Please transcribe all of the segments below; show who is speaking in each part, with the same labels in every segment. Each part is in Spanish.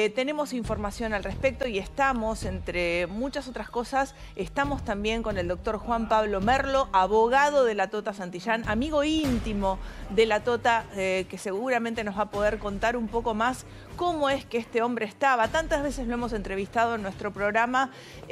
Speaker 1: tenemos información al respecto y estamos, entre muchas otras cosas, estamos también con el doctor Juan Pablo Merlo, abogado de la Tota Santillán, amigo íntimo de la Tota, que seguramente nos va a poder contar un poco más cómo es que este hombre estaba. Tantas veces lo hemos entrevistado en nuestro programa,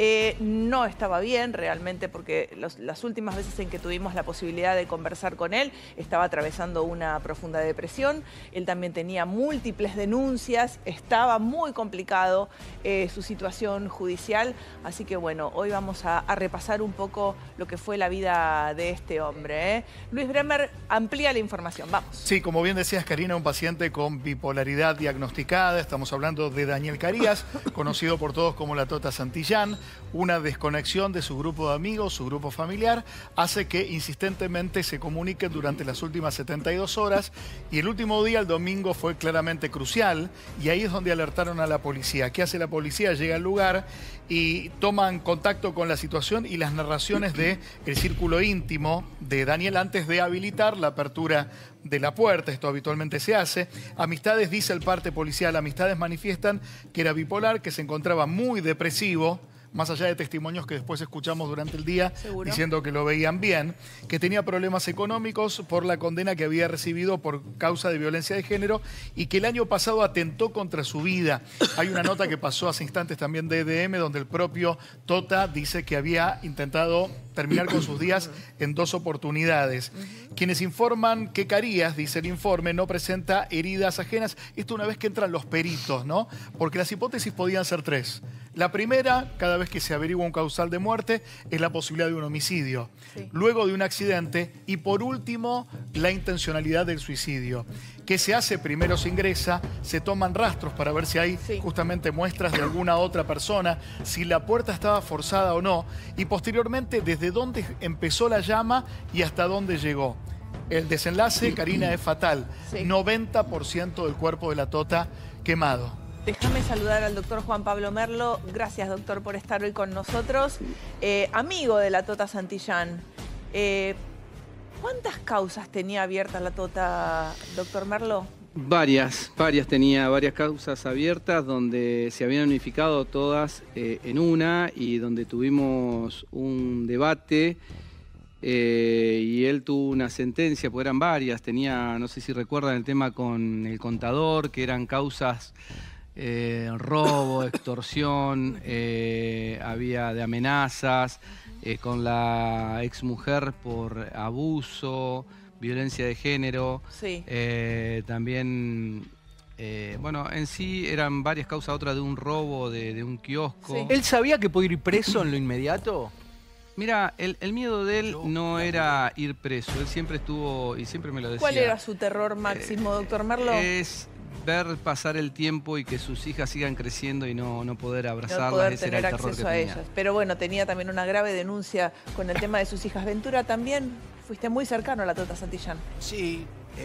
Speaker 1: no estaba bien realmente, porque las últimas veces en que tuvimos la posibilidad de conversar con él, estaba atravesando una profunda depresión. Él también tenía múltiples denuncias, estaba muy complicado su situación judicial, así que bueno, hoy vamos a repasar un poco lo que fue la vida de este hombre. Luis Bremer amplía la información, vamos.
Speaker 2: Sí, como bien decías, Karina, un paciente con bipolaridad diagnosticada. Estamos hablando de Daniel Carías, conocido por todos como la Tota Santillán. Una desconexión de su grupo de amigos, su grupo familiar, hace que insistentemente se comuniquen durante las últimas 72 horas y el último día, el domingo, fue claramente crucial y ahí es donde alertaron a la policía. ¿Qué hace la policía? Llega al lugar y toman contacto con la situación y las narraciones del círculo íntimo de Daniel antes de habilitar la apertura de la puerta. Esto habitualmente se hace. Amistades, dice el parte policial, amistades manifiestan que era bipolar, que se encontraba muy depresivo, más allá de testimonios que después escuchamos durante el día, ¿seguro?, diciendo que lo veían bien, que tenía problemas económicos por la condena que había recibido por causa de violencia de género y que el año pasado atentó contra su vida. Hay una nota que pasó hace instantes también de EDM, donde el propio Tota dice que había intentado terminar con sus días en 2 oportunidades. Quienes informan que Carías, dice el informe, no presenta heridas ajenas. Esto una vez que entran los peritos, ¿no? Porque las hipótesis podían ser 3. La primera, cada vez que se averigua un causal de muerte, es la posibilidad de un homicidio. Sí. Luego de un accidente y por último, la intencionalidad del suicidio. ¿Qué se hace? Primero se ingresa, se toman rastros para ver si hay justamente muestras de alguna otra persona, si la puerta estaba forzada o no, y posteriormente desde dónde empezó la llama y hasta dónde llegó. El desenlace, Karina, es fatal. 90% del cuerpo de la Tota quemado.
Speaker 1: Déjame saludar al doctor Juan Pablo Merlo. Gracias, doctor, por estar hoy con nosotros. Amigo de la Tota Santillán. ¿Cuántas causas tenía abiertas la Tota, doctor Merlo?
Speaker 3: Varias tenía varias causas abiertas donde se habían unificado todas en una y donde tuvimos un debate y él tuvo una sentencia, porque eran varias. Tenía, no sé si recuerdan el tema con el contador, que eran causas robo, extorsión, había de amenazas, con la exmujer por abuso, violencia de género. Sí. También, bueno, en sí eran varias causas, otra de un robo de un kiosco.
Speaker 4: Sí. ¿Él sabía que podía ir preso en lo inmediato?
Speaker 3: Mira, el miedo de él no era ir preso, él siempre estuvo, y siempre me lo decía.
Speaker 1: ¿Cuál era su terror máximo, doctor Merlo?
Speaker 3: Es ver pasar el tiempo y que sus hijas sigan creciendo y no poder abrazarlas,
Speaker 1: no poder
Speaker 3: ese
Speaker 1: tener
Speaker 3: era el terror
Speaker 1: acceso
Speaker 3: que
Speaker 1: a
Speaker 3: tenía.
Speaker 1: ellas. Pero bueno, tenía también una grave denuncia con el tema de sus hijas. Ventura, también fuiste muy cercano a la Tota Santillán.
Speaker 5: Sí,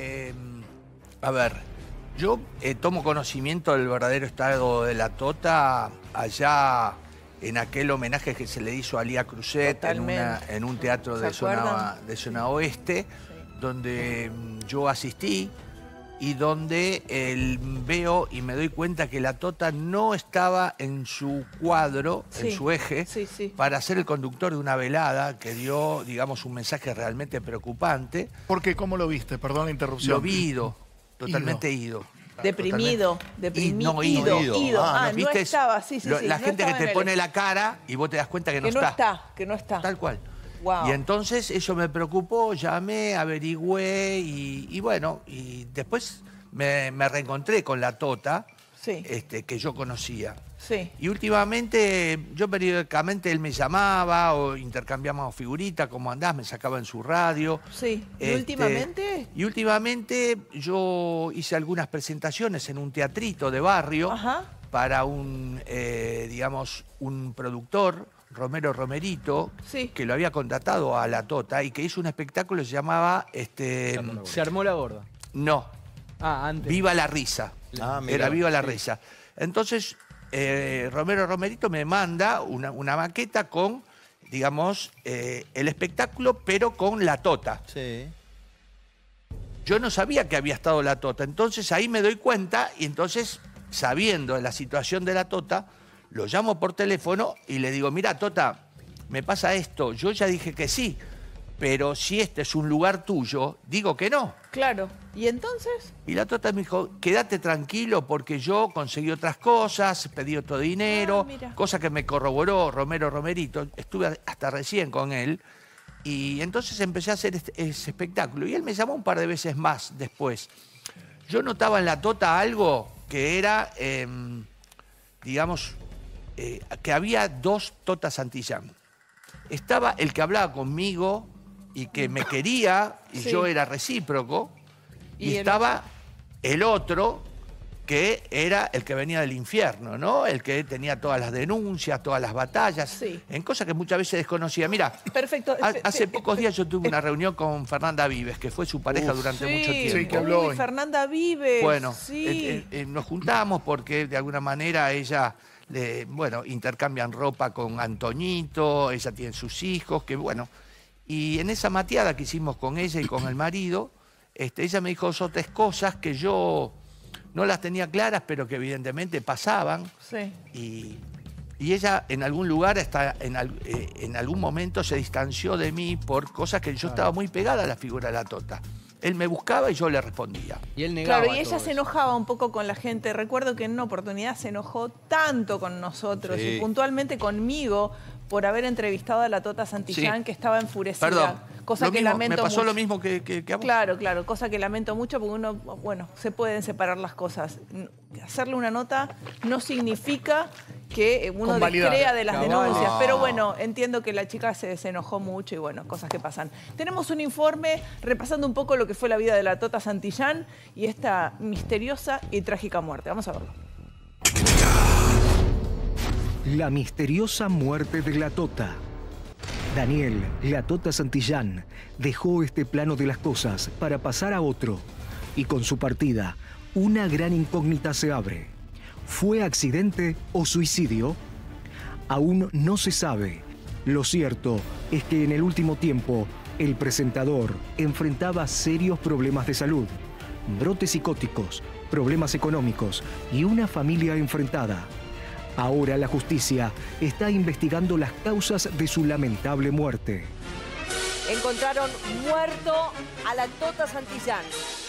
Speaker 5: a ver, yo tomo conocimiento del verdadero estado de la Tota allá en aquel homenaje que se le hizo a Lía Cruzet en un teatro de zona oeste, donde yo asistí y donde veo y me doy cuenta que la Tota no estaba en su cuadro, en su eje, para ser el conductor de una velada que dio, digamos, un mensaje realmente preocupante.
Speaker 2: ¿Por qué? ¿Cómo lo viste? Perdón la interrupción.
Speaker 5: Lo vi totalmente ido.
Speaker 1: Deprimido.
Speaker 5: No, ido.
Speaker 1: Ah,
Speaker 5: ¿no viste?
Speaker 1: No estaba,
Speaker 5: la gente que te pone la cara y vos te das cuenta que no está.
Speaker 1: Que no está.
Speaker 5: Tal cual.
Speaker 1: Wow.
Speaker 5: Y entonces eso me preocupó, llamé, averigüé y bueno, y después me reencontré con la Tota, que yo conocía. Sí. Y últimamente, yo periódicamente él me llamaba o intercambiamos figuritas, ¿cómo andás? Me sacaba en su radio.
Speaker 1: Sí. ¿Y últimamente?
Speaker 5: Y últimamente yo hice algunas presentaciones en un teatrito de barrio para digamos, un productor, Romero Romerito, que lo había contratado a la Tota y que hizo un espectáculo que se llamaba...
Speaker 4: ¿Se armó la gorda?
Speaker 5: No.
Speaker 4: Ah, antes.
Speaker 5: Viva la risa. Era Viva la risa. Entonces, Romero Romerito me manda una maqueta con, digamos, el espectáculo, pero con la Tota. Sí. Yo no sabía que había estado la Tota. Entonces ahí me doy cuenta y entonces sabiendo de la situación de la Tota, lo llamo por teléfono y le digo, mira, Tota, me pasa esto, yo ya dije que sí, pero si este es un lugar tuyo, digo que no.
Speaker 1: Claro. ¿Y entonces?
Speaker 5: Y la Tota me dijo, quédate tranquilo porque yo conseguí otras cosas, pedí otro dinero, cosa que me corroboró Romerito, estuve hasta recién con él, y entonces empecé a hacer ese espectáculo. Y él me llamó un par de veces más después. Yo notaba en la Tota algo que era, digamos, que había dos Totas Santillán. Estaba el que hablaba conmigo y que me quería, y yo era recíproco, y estaba el otro que era el que venía del infierno, ¿no? El que tenía todas las denuncias, todas las batallas, en cosas que muchas veces desconocía. Mira,
Speaker 1: perfecto.
Speaker 5: Hace pocos días yo tuve una reunión con Fernanda Vives, que fue su pareja durante mucho tiempo.
Speaker 2: Sí, que habló hoy.
Speaker 1: Fernanda Vives.
Speaker 5: Bueno, nos juntamos porque de alguna manera ella, bueno, intercambian ropa con Antoñito, ella tiene sus hijos, que bueno. Y en esa mateada que hicimos con ella y con el marido, ella me dijo 2 o 3 cosas que yo no las tenía claras, pero que evidentemente pasaban.
Speaker 1: Sí.
Speaker 5: Y ella en algún lugar, en algún momento se distanció de mí por cosas que yo estaba muy pegada a la figura de la Tota. Él me buscaba y yo le respondía.
Speaker 4: Y él negaba.
Speaker 1: Claro, y ella se enojaba un poco con la gente. Recuerdo que en una oportunidad se enojó tanto con nosotros y puntualmente conmigo por haber entrevistado a la Tota Santillán, que estaba enfurecida.
Speaker 5: Perdón,
Speaker 1: cosa que lamento
Speaker 5: me pasó
Speaker 1: mucho.
Speaker 5: lo mismo que a vos.
Speaker 1: Claro, claro, cosa que lamento mucho porque uno, bueno, se pueden separar las cosas. Hacerle una nota no significa que uno descrea de las denuncias, pero bueno, entiendo que la chica se desenojó mucho y bueno, cosas que pasan. Tenemos un informe repasando un poco lo que fue la vida de la Tota Santillán y esta misteriosa y trágica muerte. Vamos a verlo.
Speaker 6: La misteriosa muerte de la Tota. Daniel, la Tota Santillán, dejó este plano de las cosas para pasar a otro. Y con su partida, una gran incógnita se abre. ¿Fue accidente o suicidio? Aún no se sabe. Lo cierto es que en el último tiempo, el presentador enfrentaba serios problemas de salud, brotes psicóticos, problemas económicos y una familia enfrentada. Ahora la justicia está investigando las causas de su lamentable muerte.
Speaker 7: Encontraron muerto a la Tota Santillán.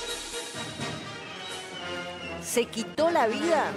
Speaker 7: ¿Se quitó la vida?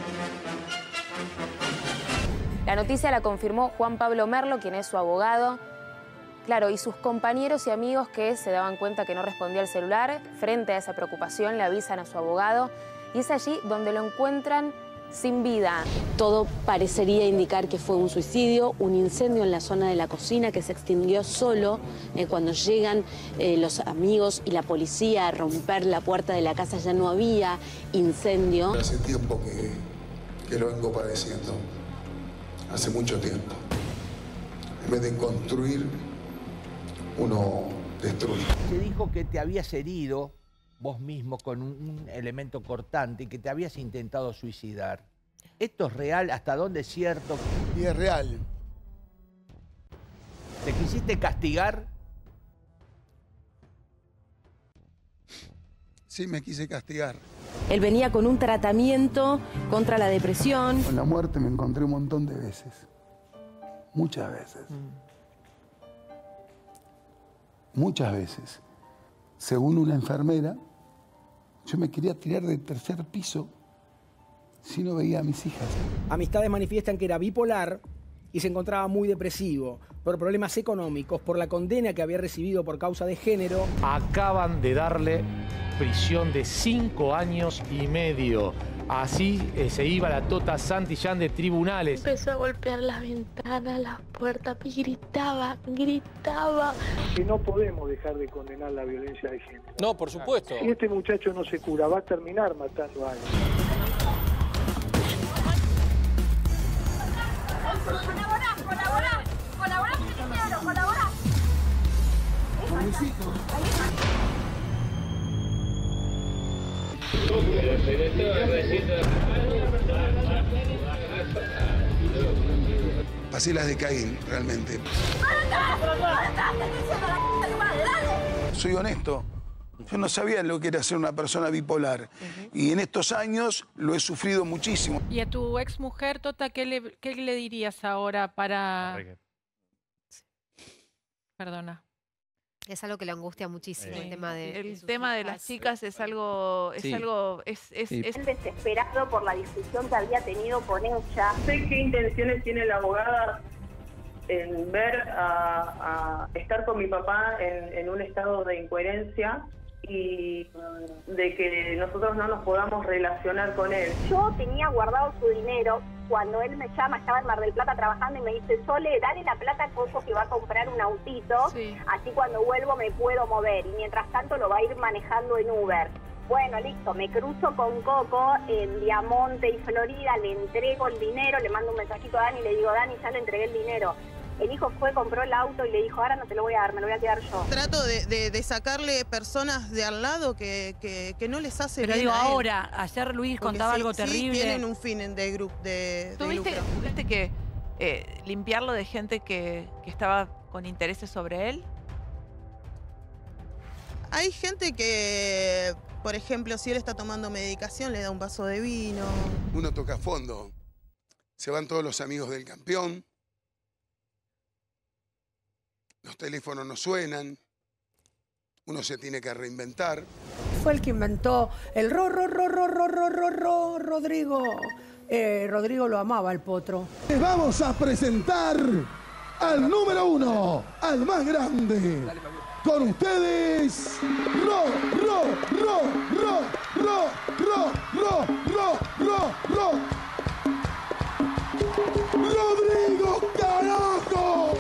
Speaker 8: La noticia la confirmó Juan Pablo Merlo, quien es su abogado. Claro, y sus compañeros y amigos que se daban cuenta que no respondía al celular, frente a esa preocupación le avisan a su abogado y es allí donde lo encuentran sin vida.
Speaker 9: Todo parecería indicar que fue un suicidio, un incendio en la zona de la cocina que se extinguió solo cuando llegan los amigos y la policía a romper la puerta de la casa. Ya no había incendio.
Speaker 10: Hace tiempo que lo vengo padeciendo, hace mucho tiempo. En vez de construir, uno destruye.
Speaker 5: Se dijo que te habías herido vos mismo con un elemento cortante y que te habías intentado suicidar. ¿Esto es real? ¿Hasta dónde es cierto?
Speaker 10: Y es real.
Speaker 5: ¿Te quisiste castigar?
Speaker 10: Sí, me quise castigar.
Speaker 9: Él venía con un tratamiento contra la depresión.
Speaker 10: Con la muerte me encontré un montón de veces. Muchas veces. Muchas veces. Según una enfermera, yo me quería tirar del 3er piso si no veía a mis hijas.
Speaker 11: Amistades manifiestan que era bipolar y se encontraba muy depresivo por problemas económicos, por la condena que había recibido por causa de género.
Speaker 12: Acaban de darle prisión de 5 años y medio. Así se iba la Tota Santillán de tribunales.
Speaker 13: Empezó a golpear las ventanas, las puertas y gritaba.
Speaker 14: Que no podemos dejar de condenar la violencia de género.
Speaker 15: No, por supuesto.
Speaker 14: Si este muchacho no se cura, va a terminar matando a alguien.
Speaker 13: Colaborá, que te quiero, colaborá.
Speaker 10: Con mis hijos. Pasé las de Caín, realmente. Soy honesto. Yo no sabía lo que era ser una persona bipolar. Y en estos años lo he sufrido muchísimo.
Speaker 15: ¿Y a tu ex mujer, Tota, qué le dirías ahora para...? Perdona.
Speaker 16: Es algo que le angustia muchísimo, el tema de...
Speaker 1: El tema de las chicas es algo... Es
Speaker 17: desesperado por la discusión que había tenido con ella. Sé qué intenciones tiene la abogada en ver a estar con mi papá en un estado de incoherencia y de que nosotros no nos podamos relacionar con él.
Speaker 18: Yo tenía guardado su dinero. Cuando él me llama, estaba en Mar del Plata trabajando y me dice, Sole, dale la plata a Coco que va a comprar un autito, así cuando vuelvo me puedo mover. Y mientras tanto lo va a ir manejando en Uber. Bueno, listo, me cruzo con Coco en Diamonte y Florida, le entrego el dinero, le mando un mensajito a Dani y le digo, Dani, ya le entregué el dinero. El hijo fue, compró el auto y le dijo, ahora no te lo voy a dar, me lo voy a quedar yo.
Speaker 19: Trato de sacarle personas de al lado que no les hace
Speaker 20: Pero
Speaker 19: bien
Speaker 20: digo,
Speaker 19: a él.
Speaker 20: ahora, ayer Luis contaba algo terrible.
Speaker 19: Sí, tienen un fin de lucro.
Speaker 1: ¿Tuviste que limpiarlo de gente que estaba con intereses sobre él?
Speaker 19: Hay gente que, por ejemplo, si él está tomando medicación, le da un vaso de vino.
Speaker 10: Uno toca fondo. Se van todos los amigos del campeón. Los teléfonos no suenan. Uno se tiene que reinventar.
Speaker 21: Fue el que inventó el Rodrigo. Rodrigo lo amaba, el potro.
Speaker 22: Les vamos a presentar al número 1, al más grande. Con ustedes, Rodrigo, carajo.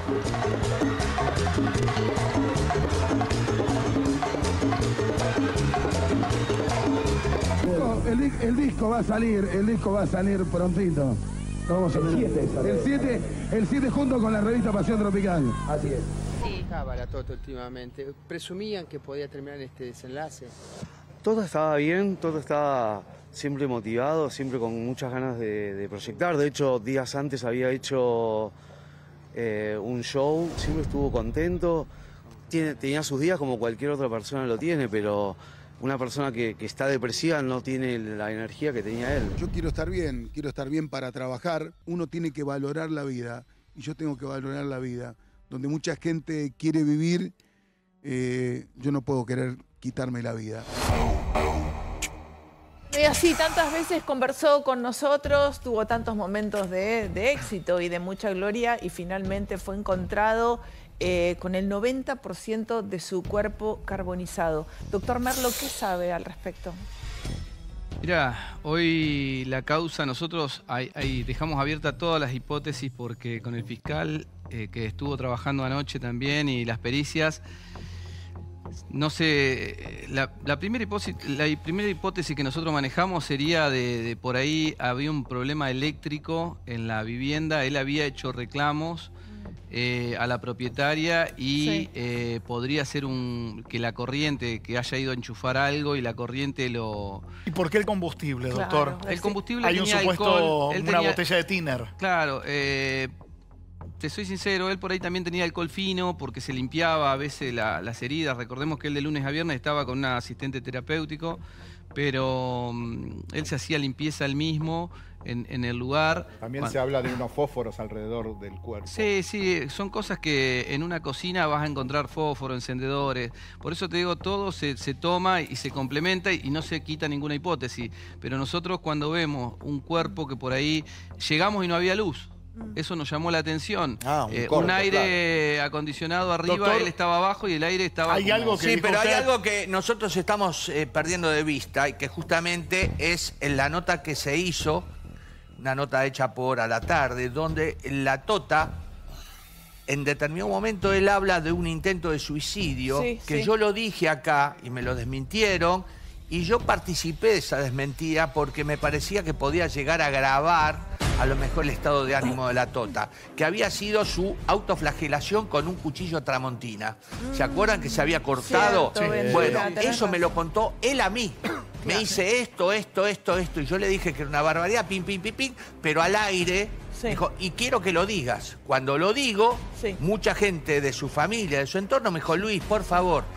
Speaker 22: El disco va a salir prontito. Vamos a ver. El 7 junto con la revista Pasión Tropical.
Speaker 23: Así es. Estaba la Tota últimamente. ¿Presumían que podía terminar este desenlace?
Speaker 24: Todo estaba bien, todo estaba siempre motivado, siempre con muchas ganas de proyectar. De hecho, días antes había hecho un show, siempre estuvo contento. Tenía sus días como cualquier otra persona lo tiene, pero una persona que está depresiva no tiene la energía que tenía él.
Speaker 10: Yo quiero estar bien para trabajar. Uno tiene que valorar la vida y yo tengo que valorar la vida. Donde mucha gente quiere vivir, yo no puedo querer quitarme la vida.
Speaker 1: Y así tantas veces conversó con nosotros, tuvo tantos momentos de éxito y de mucha gloria y finalmente fue encontrado con el 90% de su cuerpo carbonizado. Doctor Merlo, ¿qué sabe al respecto?
Speaker 3: Mira, hoy la causa, nosotros dejamos abiertas todas las hipótesis porque con el fiscal que estuvo trabajando anoche también y las pericias, no sé, la primera hipótesis que nosotros manejamos sería de por ahí había un problema eléctrico en la vivienda, él había hecho reclamos a la propietaria y podría ser que la corriente, que haya ido a enchufar algo y la corriente lo...
Speaker 2: ¿Y por qué el combustible, doctor?
Speaker 3: El combustible
Speaker 2: hay un
Speaker 3: tenía
Speaker 2: supuesto,
Speaker 3: alcohol,
Speaker 2: una botella de tiner.
Speaker 3: Claro, te soy sincero, él por ahí también tenía alcohol fino porque se limpiaba a veces las heridas. Recordemos que él de lunes a viernes estaba con un asistente terapéutico, pero él se hacía limpieza él mismo en el lugar.
Speaker 25: También se habla de unos fósforos alrededor del cuerpo.
Speaker 3: Sí, son cosas que en una cocina vas a encontrar fósforos, encendedores. Por eso te digo, todo se toma y se complementa y no se quita ninguna hipótesis. Pero nosotros cuando vemos un cuerpo que por ahí llegamos y no había luz, eso nos llamó la atención. Un aire acondicionado arriba, doctor, él estaba abajo y el aire estaba...
Speaker 5: Hay algo que pero hay algo que nosotros estamos perdiendo de vista y que justamente es en la nota que se hizo, una nota hecha por A la Tarde, donde la Tota, en determinado momento, él habla de un intento de suicidio, yo lo dije acá y me lo desmintieron, y yo participé de esa desmentida porque me parecía que podía llegar a agravar a lo mejor el estado de ánimo de la Tota, que había sido su autoflagelación con un cuchillo tramontina. ¿Se acuerdan que se había cortado? Bueno, eso me lo contó él a mí. Me dice esto, y yo le dije que era una barbaridad, pim, pero al aire, dijo, y quiero que lo digas. Cuando lo digo, mucha gente de su familia, de su entorno, me dijo, Luis, por favor,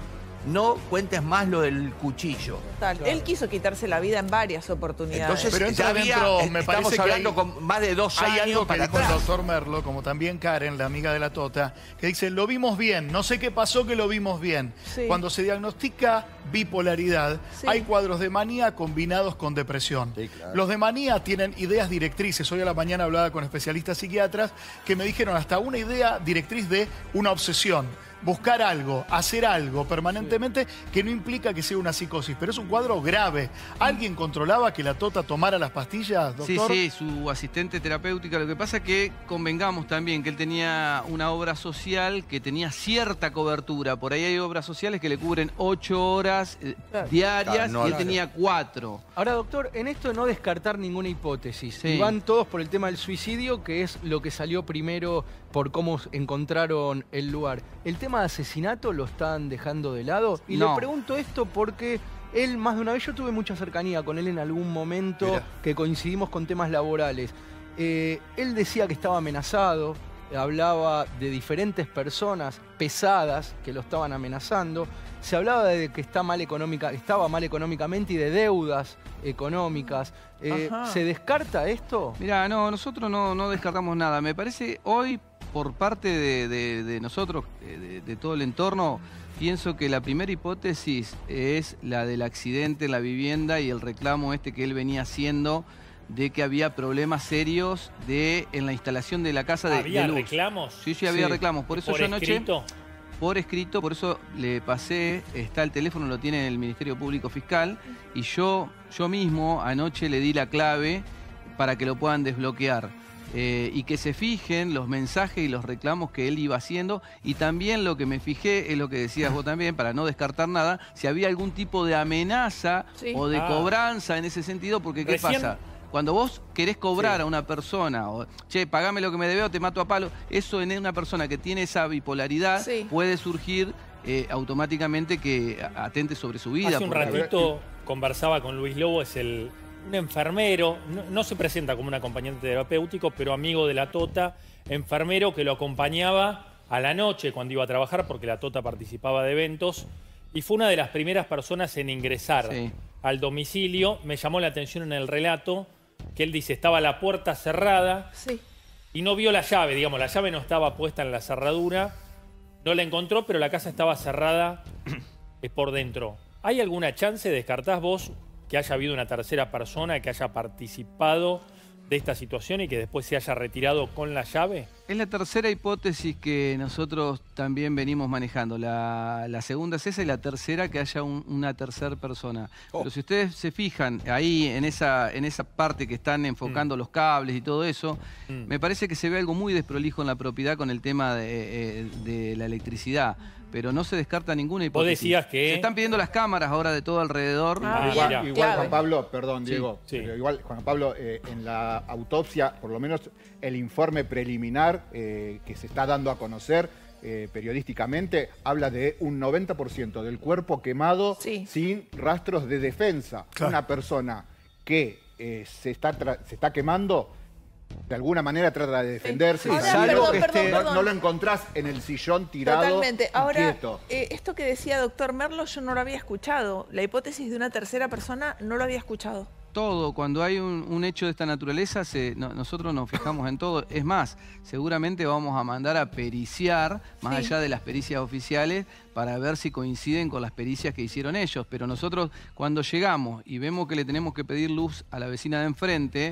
Speaker 5: no cuentes más lo del cuchillo.
Speaker 1: Total. Él quiso quitarse la vida en varias oportunidades.
Speaker 5: Entonces,
Speaker 2: pero
Speaker 5: ya
Speaker 2: me parece
Speaker 5: estamos hablando
Speaker 2: que
Speaker 5: con más de 2
Speaker 2: hay
Speaker 5: años
Speaker 2: algo que
Speaker 5: para
Speaker 2: dijo el
Speaker 5: atrás.
Speaker 2: doctor Merlo, como también Karen, la amiga de la Tota, que dice, lo vimos bien, no sé qué pasó que lo vimos bien.
Speaker 1: Sí.
Speaker 2: Cuando se diagnostica bipolaridad,
Speaker 1: Sí.
Speaker 2: hay cuadros de manía combinados con depresión. Los de manía tienen ideas directrices. Hoy a la mañana hablaba con especialistas psiquiatras que me dijeron hasta una idea directriz de una obsesión. Buscar algo, hacer algo permanentemente que no implica que sea una psicosis, pero es un cuadro grave. ¿Alguien controlaba que la Tota tomara las pastillas, doctor?
Speaker 3: Sí, su asistente terapéutica. Lo que pasa es que convengamos también que él tenía una obra social que tenía cierta cobertura. Por ahí hay obras sociales que le cubren 8 horas diarias y él tenía 4.
Speaker 4: Ahora, doctor, en esto de no descartar ninguna hipótesis.
Speaker 3: Sí.
Speaker 4: Y van todos por el tema del suicidio, que es lo que salió primero por cómo encontraron el lugar. ¿El tema de asesinato lo están dejando de lado? Y
Speaker 3: No.
Speaker 4: le pregunto esto porque él, más de una vez, yo tuve mucha cercanía con él en algún momento que coincidimos con temas laborales. Él decía que estaba amenazado, hablaba de diferentes personas pesadas que lo estaban amenazando. Se hablaba de que estaba mal económicamente y de deudas económicas. ¿Se descarta esto?
Speaker 3: Mirá, no, nosotros no descartamos nada. Me parece hoy, por parte de nosotros, de todo el entorno, pienso que la primera hipótesis es la del accidente en la vivienda y el reclamo que él venía haciendo de que había problemas serios en la instalación de la casa de
Speaker 6: ¿Había
Speaker 3: luz.
Speaker 6: reclamos?
Speaker 3: Sí, había reclamos. Por eso
Speaker 6: ¿Por
Speaker 3: yo anoche...
Speaker 6: escrito?
Speaker 3: Por escrito, por eso le pasé, está el teléfono, lo tiene en el Ministerio Público Fiscal, y yo mismo anoche le di la clave para que lo puedan desbloquear. Y que se fijen los mensajes y los reclamos que él iba haciendo, y también lo que me fijé es lo que decías vos también, para no descartar nada, si había algún tipo de amenaza o de cobranza en ese sentido, porque ¿qué pasa? Cuando vos querés cobrar a una persona, o che, pagame lo que me debe o te mato a palo, eso en una persona que tiene esa bipolaridad puede surgir automáticamente que atente sobre su vida.
Speaker 6: Hace un ratito conversaba con Luis Lobo, es un enfermero, no se presenta como un acompañante terapéutico, pero amigo de la Tota, enfermero que lo acompañaba a la noche cuando iba a trabajar, porque la Tota participaba de eventos, y fue una de las primeras personas en ingresar al domicilio. Me llamó la atención en el relato que él dice, estaba la puerta cerrada y no vio la llave, digamos, la llave no estaba puesta en la cerradura, no la encontró, pero la casa estaba cerrada por dentro. ¿Hay alguna chance, descartás vos, que haya habido una tercera persona que haya participado de esta situación y que después se haya retirado con la llave?
Speaker 3: Es la tercera hipótesis que nosotros también venimos manejando. La segunda es esa, y la tercera que haya una tercera persona. Pero si ustedes se fijan ahí en esa parte que están enfocando los cables y todo eso, me parece que se ve algo muy desprolijo en la propiedad con el tema de la electricidad. Pero no se descarta ninguna hipótesis.
Speaker 6: Vos decías que...
Speaker 3: Se están pidiendo las cámaras ahora de todo alrededor.
Speaker 25: Igual Juan Pablo, perdón Diego, pero igual Juan Pablo, en la autopsia, por lo menos el informe preliminar que se está dando a conocer periodísticamente, habla de un 90% del cuerpo quemado sin rastros de defensa. Una persona que se está quemando, de alguna manera trata de defenderse.
Speaker 1: Ahora, perdón.
Speaker 25: No lo encontrás en el sillón tirado.
Speaker 1: Totalmente. Ahora,
Speaker 25: quieto.
Speaker 1: Esto que decía doctor Merlo, yo no lo había escuchado. La hipótesis de una tercera persona no lo había escuchado.
Speaker 3: Todo, cuando hay un hecho de esta naturaleza, nosotros nos fijamos en todo. Es más, seguramente vamos a mandar a periciar, más allá de las pericias oficiales, para ver si coinciden con las pericias que hicieron ellos. Pero nosotros, cuando llegamos y vemos que le tenemos que pedir luz a la vecina de enfrente,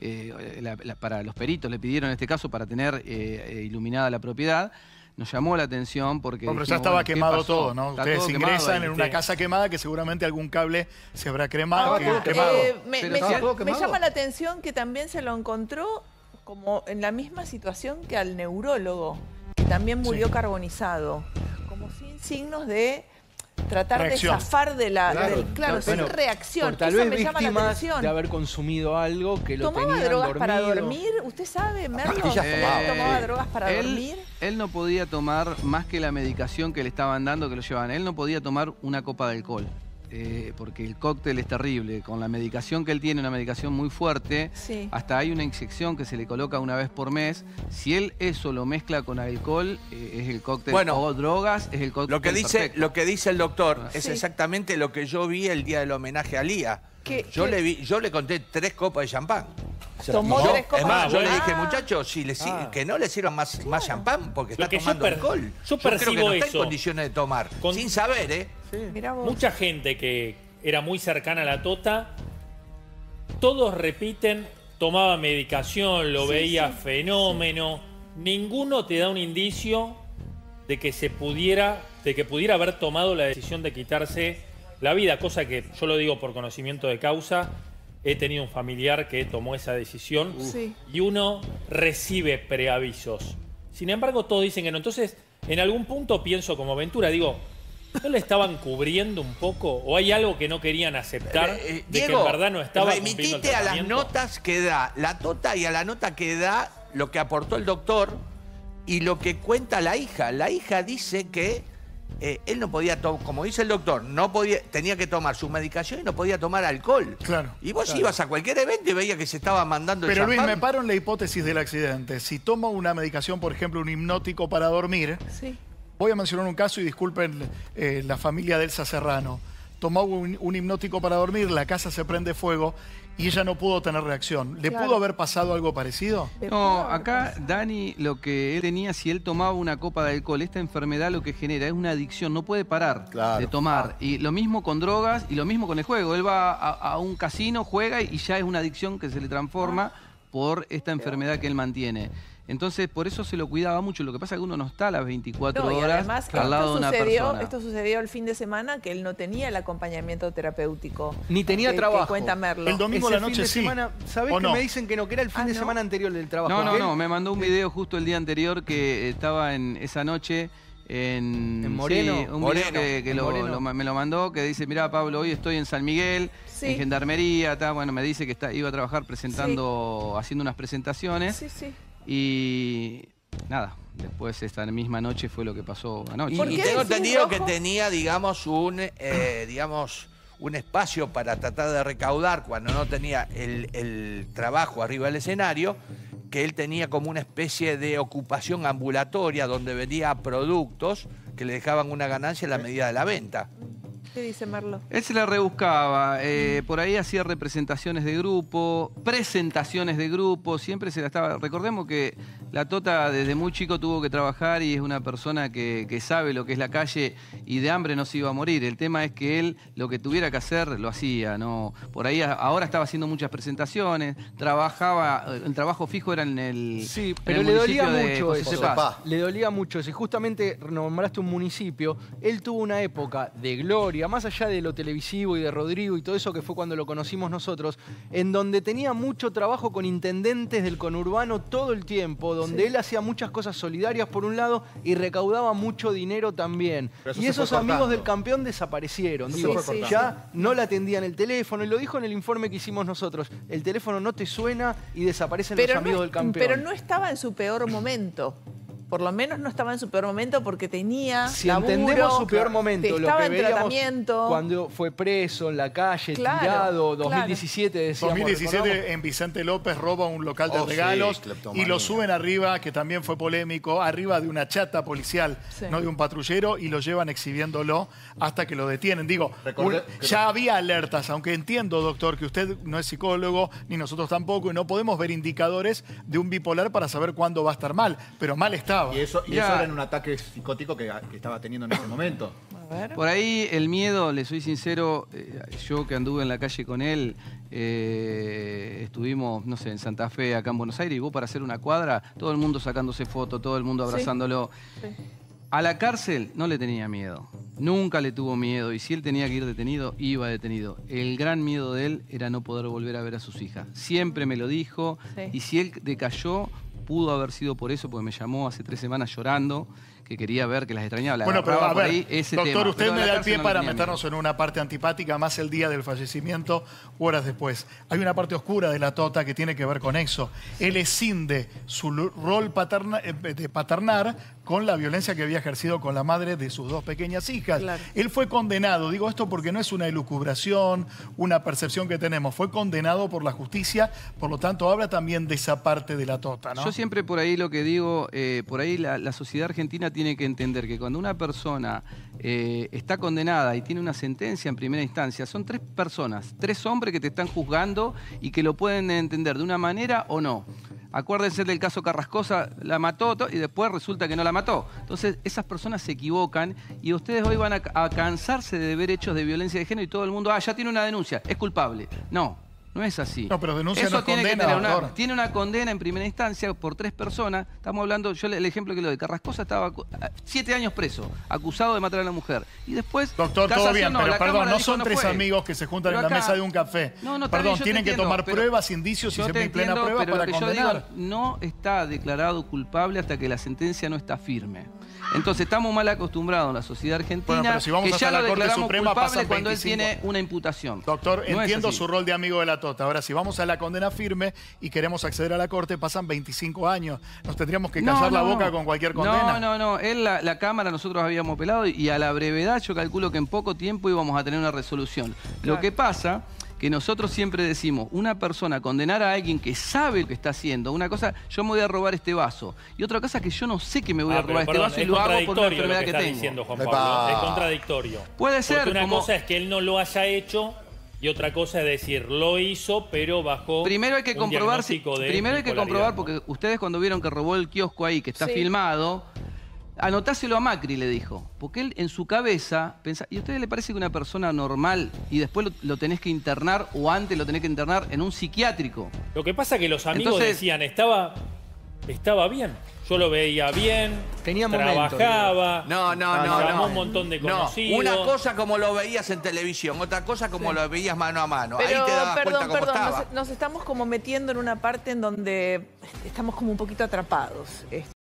Speaker 3: para los peritos le pidieron en este caso para tener iluminada la propiedad, nos llamó la atención porque...
Speaker 2: Pero ya estaba quemado todo, ¿no? Ustedes ingresan en una casa quemada que seguramente algún cable se habrá quemado.
Speaker 1: Me llama la atención que también se lo encontró como en la misma situación que al neurólogo, que también murió carbonizado, como sin signos de tratar de zafar de la... sin reacción.
Speaker 4: Tal
Speaker 1: Eso
Speaker 4: vez
Speaker 1: me llama la
Speaker 4: víctimas
Speaker 1: atención.
Speaker 4: de haber consumido algo que lo
Speaker 1: ¿Tomaba
Speaker 4: tenían
Speaker 1: drogas
Speaker 4: dormido.
Speaker 1: para dormir? ¿Usted sabe, Merlo? ¿Tomaba drogas para dormir?
Speaker 3: Él no podía tomar más que la medicación que le estaban dando, que lo llevaban. Él no podía tomar una copa de alcohol. porque el cóctel es terrible. Con la medicación que él tiene, una medicación muy fuerte, hasta hay una inyección que se le coloca una vez por mes. Si él eso lo mezcla con alcohol, es el cóctel, o drogas, es el cóctel perfecto.
Speaker 5: Lo que dice el doctor es exactamente lo que yo vi el día del homenaje a Lía. Yo le conté 3 copas de champán.
Speaker 1: Tomó 3 copas.
Speaker 5: Es más, yo le dije, muchachos, que no le sirvan más champán porque está tomando alcohol.
Speaker 6: Yo percibo
Speaker 5: creo que no está
Speaker 6: eso.
Speaker 5: en condiciones de tomar, sin saber, ¿eh?
Speaker 1: Mirá vos.
Speaker 6: Mucha gente que era muy cercana a la Tota, todos repiten, tomaba medicación, lo veía fenómeno. Ninguno te da un indicio de que pudiera haber tomado la decisión de quitarse la vida, cosa que yo lo digo por conocimiento de causa. He tenido un familiar que tomó esa decisión y uno recibe preavisos. Sin embargo, todos dicen que no. Entonces, en algún punto pienso como Ventura, digo, ¿no le estaban cubriendo un poco? ¿O hay algo que no querían aceptar de
Speaker 5: Diego,
Speaker 6: que en verdad no estaba cumpliendo el
Speaker 5: remitite a las
Speaker 6: tratamiento?
Speaker 5: notas que da la Tota y a la nota que da lo que aportó el doctor y lo que cuenta la hija. La hija dice que él no podía, como dice el doctor, tenía que tomar su medicación y no podía tomar alcohol.
Speaker 2: Claro.
Speaker 5: Y vos ibas a cualquier evento y veías que se estaba mandando el
Speaker 2: Pero Luis,
Speaker 5: champán.
Speaker 2: me paro en la hipótesis del accidente. Si tomo una medicación, por ejemplo, un hipnótico para dormir, voy a mencionar un caso y disculpen la familia de Elsa Serrano. Tomó un hipnótico para dormir, la casa se prende fuego y ella no pudo tener reacción. ¿Le pudo haber pasado algo parecido?
Speaker 3: No, acá Dani, lo que él tenía, si él tomaba una copa de alcohol, esta enfermedad lo que genera es una adicción, no puede parar de tomar. Y lo mismo con drogas y lo mismo con el juego. Él va a un casino, juega y ya es una adicción que se le transforma por esta enfermedad que él mantiene. Entonces, por eso se lo cuidaba mucho. Lo que pasa es que uno no está a las 24 horas
Speaker 1: además,
Speaker 3: al lado de una persona.
Speaker 1: Esto sucedió el fin de semana, que él no tenía el acompañamiento terapéutico.
Speaker 4: Ni tenía trabajo.
Speaker 1: Que cuenta Merlo.
Speaker 2: El domingo a la noche
Speaker 4: ¿Sabés que me dicen que no? Que era el fin de semana anterior del trabajo.
Speaker 3: No, me mandó un video justo el día anterior que estaba en esa noche en
Speaker 4: Moreno.
Speaker 3: Sí, un video que me lo mandó, que dice, mirá Pablo, hoy estoy en San Miguel, en Gendarmería, bueno, me dice que iba a trabajar presentando, haciendo unas presentaciones. Y nada, después esta misma noche fue lo que pasó anoche.
Speaker 5: Y tengo entendido que tenía, digamos, un espacio para tratar de recaudar cuando no tenía el trabajo arriba del escenario, que él tenía como una especie de ocupación ambulatoria donde vendía productos que le dejaban una ganancia en la medida de la venta.
Speaker 1: ¿Qué dice Merlo?
Speaker 3: Él se la rebuscaba, por ahí hacía representaciones de grupo, presentaciones de grupo, siempre se la estaba... Recordemos que la Tota desde muy chico tuvo que trabajar y es una persona que sabe lo que es la calle y de hambre no se iba a morir. El tema es que él lo que tuviera que hacer lo hacía, ¿no? Por ahí ahora estaba haciendo muchas presentaciones, trabajaba, el trabajo fijo era en el...
Speaker 4: Sí, pero le dolía mucho eso. Le dolía mucho eso. Y justamente nombraste un municipio, él tuvo una época de gloria, más allá de lo televisivo y de Rodrigo y todo eso que fue cuando lo conocimos nosotros, en donde tenía mucho trabajo con intendentes del conurbano todo el tiempo, donde él hacía muchas cosas solidarias por un lado y recaudaba mucho dinero también. Y esos amigos del campeón desaparecieron. Ya no le atendían el teléfono, y lo dijo en el informe que hicimos nosotros, el teléfono no te suena y desaparecen los amigos del campeón.
Speaker 1: Pero no estaba en su peor momento. Por lo menos no estaba en su peor momento porque tenía
Speaker 4: Si
Speaker 1: laburo,
Speaker 4: entendemos su peor momento, lo
Speaker 1: estaba
Speaker 4: que
Speaker 1: en
Speaker 4: veíamos
Speaker 1: tratamiento.
Speaker 4: cuando fue preso en la calle, tirado, 2017 decíamos.
Speaker 2: 2017 en Vicente López roba un local de regalos y lo suben arriba, que también fue polémico, arriba de una chata policial, no de un patrullero, y lo llevan exhibiéndolo hasta que lo detienen. Digo, ya había alertas, aunque entiendo, doctor, que usted no es psicólogo, ni nosotros tampoco, y no podemos ver indicadores de un bipolar para saber cuándo va a estar mal, pero mal estaba.
Speaker 25: Y eso era en un ataque psicótico que estaba teniendo en ese momento.
Speaker 3: Por ahí el miedo, le soy sincero, yo que anduve en la calle con él, estuvimos, no sé, en Santa Fe, acá en Buenos Aires, y vos para hacer una cuadra, todo el mundo sacándose fotos, todo el mundo abrazándolo. A la cárcel no le tenía miedo, nunca le tuvo miedo, y si él tenía que ir detenido, iba detenido. El gran miedo de él era no poder volver a ver a sus hijas. Siempre me lo dijo, y si él decayó, pudo haber sido por eso, porque me llamó hace 3 semanas llorando, que quería ver, que las extrañaba. La
Speaker 2: Bueno, pero
Speaker 3: agarraba
Speaker 2: a
Speaker 3: por
Speaker 2: ver,
Speaker 3: ahí ese
Speaker 2: doctor,
Speaker 3: tema.
Speaker 2: usted
Speaker 3: Pero
Speaker 2: me
Speaker 3: en la
Speaker 2: da el
Speaker 3: cárcel
Speaker 2: pie
Speaker 3: no
Speaker 2: para
Speaker 3: tenía
Speaker 2: meternos en una parte antipática, más el día del fallecimiento, horas después. Hay una parte oscura de la Tota que tiene que ver con eso. Él escinde su rol de paternar con la violencia que había ejercido con la madre de sus dos pequeñas hijas.
Speaker 1: Claro.
Speaker 2: Él fue condenado, digo esto porque no es una elucubración, una percepción que tenemos, fue condenado por la justicia, por lo tanto habla también de esa parte de la Tota, ¿no?
Speaker 3: Yo siempre por ahí lo que digo, por ahí la sociedad argentina tiene que entender que cuando una persona está condenada y tiene una sentencia en primera instancia, son 3 personas, 3 hombres que te están juzgando y que lo pueden entender de una manera o no. Acuérdense del caso Carrascosa, la mató y después resulta que no la mató. Entonces, esas personas se equivocan y ustedes hoy van a cansarse de ver hechos de violencia de género y todo el mundo, ya tiene una denuncia, es culpable. No. No es así.
Speaker 2: No, pero denuncia
Speaker 3: Eso
Speaker 2: no es
Speaker 3: tiene
Speaker 2: condena,
Speaker 3: que tener
Speaker 2: doctor.
Speaker 3: tiene una condena en primera instancia por 3 personas. Estamos hablando, yo el ejemplo que lo de Carrascosa estaba 7 años preso, acusado de matar a la mujer. Y después,
Speaker 2: doctor, todo
Speaker 3: casación,
Speaker 2: bien,
Speaker 3: no,
Speaker 2: pero
Speaker 3: la
Speaker 2: perdón,
Speaker 3: Cámara
Speaker 2: no
Speaker 3: dijo
Speaker 2: son
Speaker 3: no
Speaker 2: 3
Speaker 3: fue.
Speaker 2: amigos que se juntan
Speaker 3: Pero
Speaker 2: en la
Speaker 3: acá-
Speaker 2: mesa de un café.
Speaker 3: No, está
Speaker 2: perdón,
Speaker 3: bien, yo te
Speaker 2: tienen que
Speaker 3: entiendo,
Speaker 2: tomar
Speaker 3: pero
Speaker 2: pruebas, indicios y
Speaker 3: yo
Speaker 2: se
Speaker 3: te
Speaker 2: en plena
Speaker 3: entiendo,
Speaker 2: prueba
Speaker 3: pero
Speaker 2: para
Speaker 3: lo que yo
Speaker 2: condenar.
Speaker 3: digo, no está declarado culpable hasta que la sentencia no está firme. Entonces estamos mal acostumbrados en la sociedad argentina,
Speaker 2: Bueno, pero si vamos
Speaker 3: que
Speaker 2: hasta
Speaker 3: ya
Speaker 2: la
Speaker 3: lo
Speaker 2: Corte
Speaker 3: declaramos
Speaker 2: Suprema
Speaker 3: culpable
Speaker 2: pasan
Speaker 3: cuando
Speaker 2: 25.
Speaker 3: él tiene una imputación.
Speaker 2: Doctor,
Speaker 3: No es
Speaker 2: entiendo
Speaker 3: así.
Speaker 2: su rol de amigo de la Tota. Ahora, si vamos a la condena firme y queremos acceder a la Corte, pasan 25 años. Nos tendríamos que callar la boca con cualquier condena.
Speaker 3: No. Él, la Cámara, nosotros habíamos apelado y a la brevedad yo calculo que en poco tiempo íbamos a tener una resolución.
Speaker 1: Claro.
Speaker 3: Lo que pasa que nosotros siempre decimos, una persona condenar a alguien que sabe lo que está haciendo, una cosa, yo me voy a robar este vaso, y otra cosa que yo no sé que me voy a robar este vaso y lo hago por una enfermedad que
Speaker 6: está
Speaker 3: tengo.
Speaker 6: diciendo Juan Pablo. Es contradictorio.
Speaker 3: Puede ser,
Speaker 6: Porque una
Speaker 3: como-
Speaker 6: cosa es que él no lo haya hecho y otra cosa es decir, lo hizo, pero bajo
Speaker 3: Primero hay que
Speaker 6: un
Speaker 3: comprobar,
Speaker 6: diagnóstico de
Speaker 3: primero hay que
Speaker 6: bipolaridad,
Speaker 3: comprobar,
Speaker 6: ¿no?
Speaker 3: porque ustedes cuando vieron que robó el kiosco ahí, que está
Speaker 1: Sí.
Speaker 3: filmado, anotáselo a Macri, le dijo. Porque él en su cabeza pensaba, ¿y a ustedes le parece que una persona normal y después lo tenés que internar o antes lo tenés que internar en un psiquiátrico?
Speaker 6: Lo que pasa es que los amigos
Speaker 3: Entonces-
Speaker 6: decían, estaba bien. Yo lo veía bien,
Speaker 4: Tenía momentos,
Speaker 6: trabajaba,
Speaker 5: No.
Speaker 6: llamó un montón de conocidos.
Speaker 5: Una cosa como lo veías en televisión, otra cosa como lo veías mano a mano.
Speaker 1: Pero,
Speaker 5: Ahí te dabas cuenta cómo estaba.
Speaker 1: nos estamos como metiendo en una parte en donde estamos como un poquito atrapados.